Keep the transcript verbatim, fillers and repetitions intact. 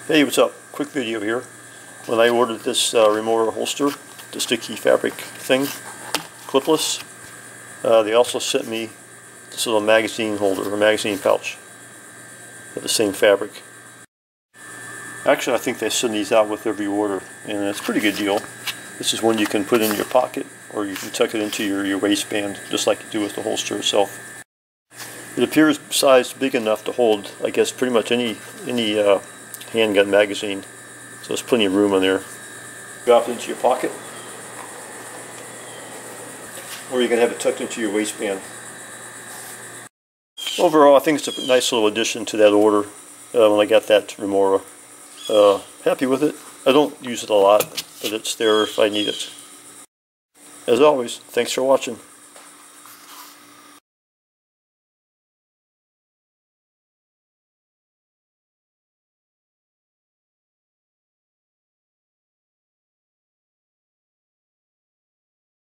Hey, what's up? Quick video here. When I ordered this uh, Remora holster, the sticky fabric thing, clipless, uh, they also sent me this little magazine holder, or magazine pouch, of the same fabric. Actually, I think they send these out with every order, and it's a pretty good deal. This is one you can put in your pocket, or you can tuck it into your, your waistband, just like you do with the holster itself. It appears sized big enough to hold, I guess, pretty much any any uh, handgun magazine. So there's plenty of room on there. Drop it into your pocket, or you can have it tucked into your waistband. Overall, I think it's a nice little addition to that order uh, when I got that Remora. Uh, happy with it. I don't use it a lot, but it's there if I need it. As always, thanks for watching.